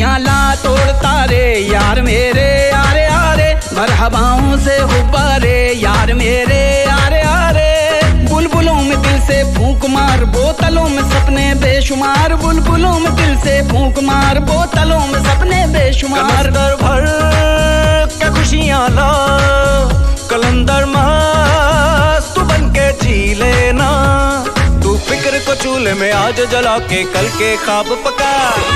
खुशियाँ ला तोड़ता रे यार मेरे आरे आरे, मरहबाओं से गुब्बारे यार मेरे आरे आरे। बुलबुलों में दिल से फूंक मार, बोतलों में सपने बेशुमार, बुलबुलों में दिल से फूंक मार, बोतलों में सपने बेशुमार। कलंदर भर के खुशियाँ ला, कलंदर मस्त तू बन के जी लेना। तू फिक्र को चूल्हे में आज जला के कल के ख्वाब पका।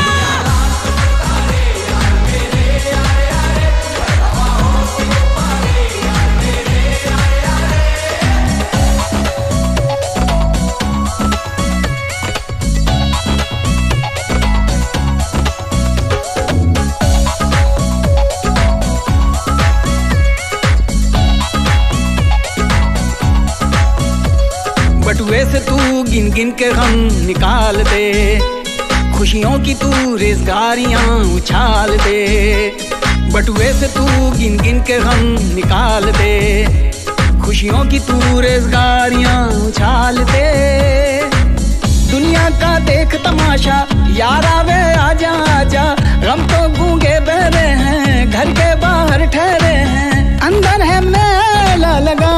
बटुए से तू गिन गिन के गम निकाल दे, खुशियों की तू रेज़गारियां उछाल दे। बटुए से तू गिन गिन के गम निकाल दे, खुशियों की तू रेज़गारियां उछाल दे। दुनिया का देख तमाशा यारा वे आजा आजा, गम तो गूंगे बहरे हैं, घर के बाहर ठहरे हैं, अंदर है मेला लगा।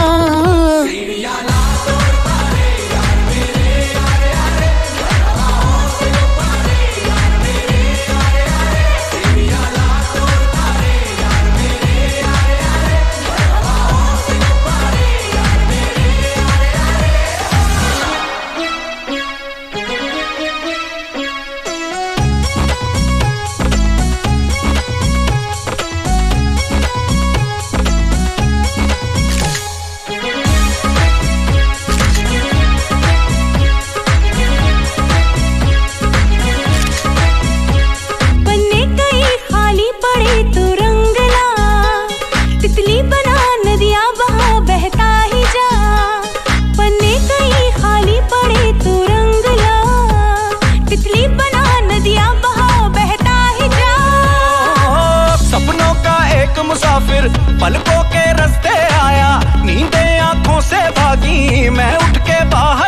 मुसाफिर पलकों के रास्ते आया, नींदें आंखों से भागी, मैं उठ के बाहर